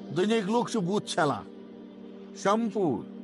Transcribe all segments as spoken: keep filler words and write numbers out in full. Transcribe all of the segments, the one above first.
دنیا لوگ بت چھلان شمپو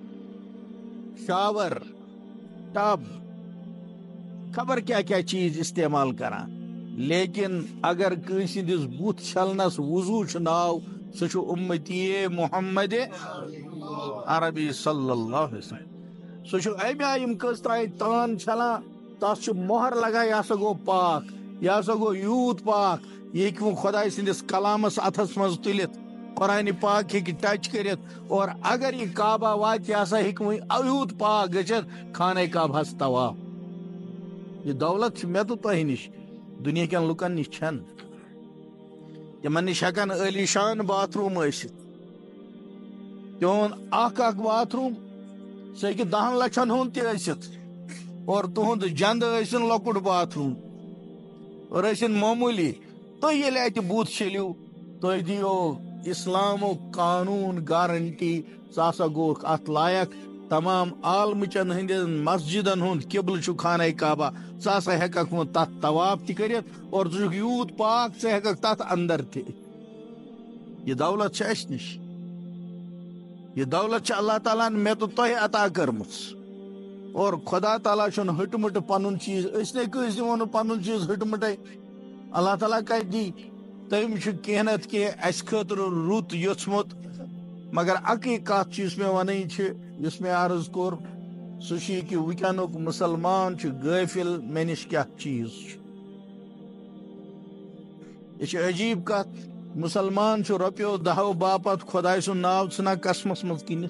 شاور ٹب خبر کیا کیا چیز استعمال کران لیکن اگر کنس ہندس بت چھلنس وضو ناو سہ امتی محمد عربی صلی اللہ علیہ وسلم سہ امہ آئی کس ترائے تان چھلان تس مہر لگا یہ ہسا گو پاک یہ ہسا گو یوت پاک یہ ہوں خدا سندس کلامس اتھس مز تلت قرآن پاک ہیکہ ٹچ کرت اور اگر یہ کعبہ وات یہ ہسا ہیکہ یوت پاک گچھت خانہ کعبہ ہس طواف یہ دولت مے تو تہ نش دنیا کن لکن نش چھن تمن نش ہیکن علی شان باتھ روم ٲسِتھ تہند اکھ اکھ باتھ روم سہ ہیکہ دہن لچھن ہند تہ ٲسِتھ اور تہند جند ٲسِن لۄکُٹ باتھ روم اور ٲسِن معموٗلی تُہۍ ییٚلہِ اتہِ بُتھ چھٔلِو تُہۍ دِیو اسلامُک قانوٗن گارنٹی سُہ ہسا گوٚو اتھ لایق تمام عالمٕچن ہٕنٛدٮ۪ن مسجدن ہُنٛد قبلہٕ چھُ خانہ کعبہ ژٕ ہسا ہیککھ وۄنۍ تتھ طواف تہِ کٔرِتھ اور ژٕ چھُکھ یوٗت پاک ژٕ ہیککھ تتھ اندر تہِ یہ دولت چھِ اسہِ نش یہ دولت چھِ اللہ تعالیٰ ہن مےٚ تہٕ تۄہہِ عطا کٔرمٕژ اور خدا تعالیٰ چھُنہٕ ہٹمٹ پنُن چیٖز أسۍ نے کٲنٛسہِ دِمو نہٕ پنُن چیٖز ہٹمٹے اللہ تعالیٰ کتہِ دی تٔمۍ چھُ کینٛہہ نتہٕ کینٛہہ اسہِ خٲطرٕ رُت یوژھمُت مگر اکٕے کتھ چھِ یُس مےٚ ونٕنۍ چھِ یُس مےٚ عرض کوٚر سُہ چھُ یہِ کہِ وٕنکیٚنُک مُسلمان چھُ غٲفِل مےٚ نِش کیاہ چیٖز چھُ یہ چھِ عجیب کتھ مسلمان چھُ رۄپیو دہو باپتھ خۄداے سُنٛد ناو ژھٕنان قسمس منٛز کٕنِتھ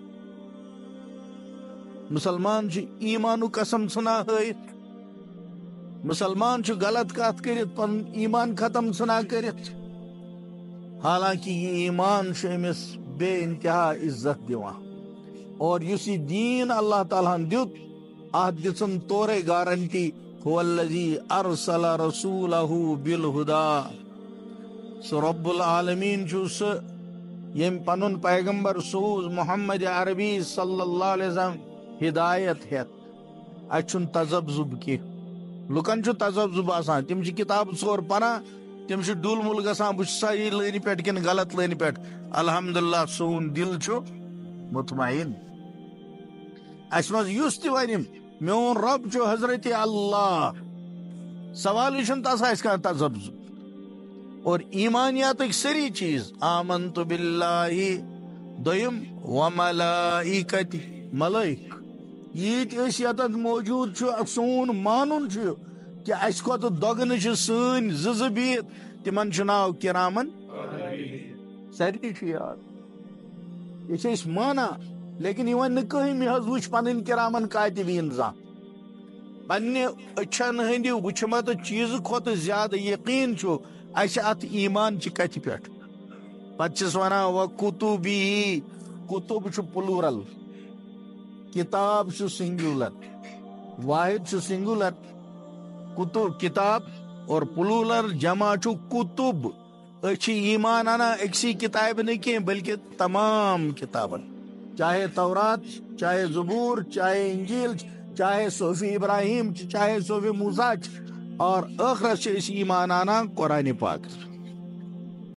مسلمان چھُ ایمانُک قسم ژھٕنان ہٲیِتھ مسلمان چھُ غلط کتھ کٔرِتھ پنُن ایمان ختم ژھٕنان کٔرِتھ حالانکہ یہ ایمان چھُ أمِس بے انتہا عزت دِوان اور یُس یہ دین اللہ تعالیٰ ہن دیُت اتھ دِژٕن تورے گارنٹی هو الذی ارسل رسولہ بالہدی سُہ رب العالمین چھُ سُہ یٔمۍ پنُن پیغمبر سوٗز محمد عربی صلی اللہ علیہ وسلم ہدایت ہیتھ اتہِ چھُنہٕ تذبذب کینٛہہ لُکن چھُ تذبذب آسان تِم چھِ کتاب ژور پران تِم چھِ ڈُل مُل گژھان بہٕ چھُس سا یہِ لٲنہِ پٮ۪ٹھ کِنہٕ غلط لٲنہِ پٮ۪ٹھ الحمدللہ سون دل چھُ مطمئن اسہِ منٛز یُس تہِ ونہِ میون رب چھُ حضرت اللہ سوالٕے چھُنہٕ تس آسہِ کانٛہہ تذبذب اور ایمانیاتٕکۍ سٲری چیٖز آمنتُ باللہ دوٚیِم وملائکتہِ ملٲیک ییٖتۍ أسۍ ییٚتٮ۪تھ موجوٗد چھُ سون مانُن چھُ کہ اسہِ کھۄتہٕ دۄگنہٕ چھِ سٲنۍ زٕ زٕ بِہِتھ تِمن چھُ ناو کِرامن سارنٕے چھُ یاد یہِ چھِ أسۍ مانان لیکن یہ ون نہٕ کٕہٕنۍ مےٚ حظ وٕچھ پنٕنۍ کِرامن کاتِبیٖن زانٛہہ پننہِ أچھن ہٕنٛدِ وٕچھمتہٕ چیٖزٕ کھۄتہٕ زیادٕ یقیٖن چھُ اسہِ اتھ ایمان چہِ کتھِ پٮ۪ٹھ پتہٕ چھِس ونان و کُتُبی کُتُب چھُ پلوٗرل کتاب چھُ سنگیولر واحد چھُ سنگیولر کُتُب کتاب اور پلوٗرل جمع چھُ کُتُب أسۍ چھِ ایمان انان أکسٕے کتابہِ نہٕ کینٛہہ بلکہ تمام کتابن چاہے تورات چاہے زبور چاہے انجیل چاہے صحفی ابراہیم چاہے صحفی موسیٰ اور ٲخرس چھِ أسۍ ایمان انان قرآنِ پاک